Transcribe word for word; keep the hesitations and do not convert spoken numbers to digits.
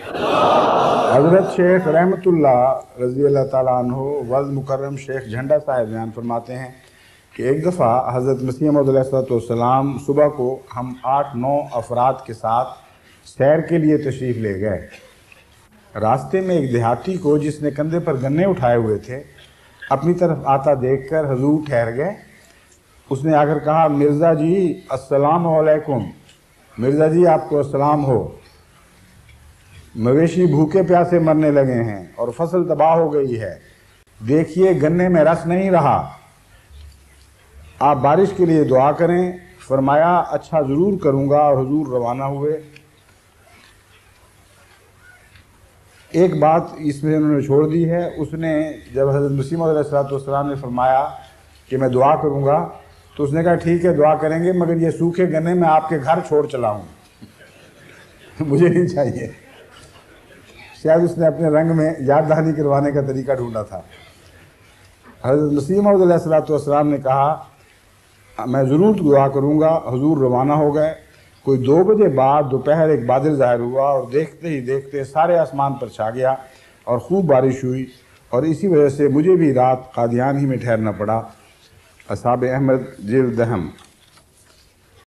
حضرت شیخ رحمتullah رضی اللہ تعالیٰ عنہ وز مکرم شیخ جھنڈا صاحب بیان فرماتے ہیں کہ ایک دفعہ حضرت مسیح موعود علیہ الصلوۃ والسلام صبح کو ہم آٹھ نو افراد کے ساتھ سیر کے لیے تشریف لے گئے۔ راستے میں ایک دیہاتی کو جس نے کندھے پر گنے اٹھائے ہوئے تھے اپنی طرف آتا دیکھ کر حضور ٹھہر گئے۔ اس نے آ کر کہا، مرزا جی السلام علیکم، مرزا جی آپ کو السلام ہو، مویشی بھوکے پیاسے مرنے لگے ہیں اور فصل تباہ ہو گئی ہے، دیکھیے گنے میں رس نہیں رہا، آپ بارش کے لیے دعا کریں۔ فرمایا اچھا ضرور کروں گا، اور حضور روانہ ہوئے۔ ایک بات اس میں انہوں نے چھوڑ دی ہے، اس نے جب حضرت مسیح موعود علیہ الصلوۃ والسلام نے فرمایا کہ میں دعا کروں گا تو اس نے کہا ٹھیک ہے دعا کریں گے، مگر یہ سوکھے گنے میں آپ کے گھر چھوڑ چلا ہوں، مجھے نہیں چاہیے۔ شاید اس نے اپنے رنگ میں یاد دہانی کروانے کا طریقہ ڈھونڈا تھا۔ حضرت مسیح موعود علیہ الصلوۃ والسلام نے کہا میں ضرور دعا کروں گا۔ حضور روانہ ہو گئے۔ کوئی دو بجے بعد دوپہر ایک بادل ظاہر ہوا اور دیکھتے ہی دیکھتے سارے آسمان پر چھا گیا اور خوب بارش ہوئی، اور اسی وجہ سے مجھے بھی رات قادیان ہی میں ٹھہرنا پڑا۔ اصحاب احمد جلد دہم۔